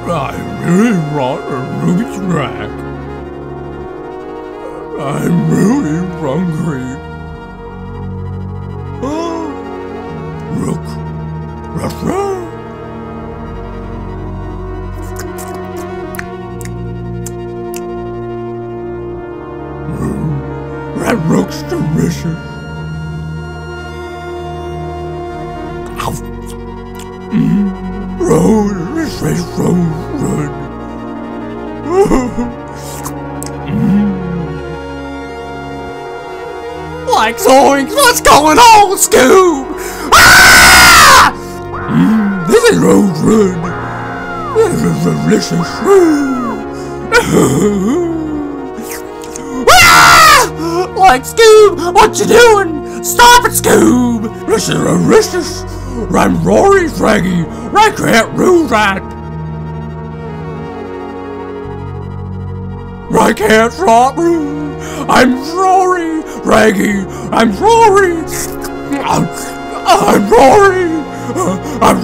I really want a Ruby snack. I'm really hungry. Oh, look, ruff, ruff. That looks delicious. Rose, this is Rose good. Like zoinks, what's going on, Scoob? Ah! This is Rose good. This is delicious. Ah! Like Scoob, what you doing? Stop it, Scoob! This is delicious. I'm Rory's Raggy. I can't do that. I can't stop you. I'm Rory, Raggy. I'm Rory. I'm Rory. I'm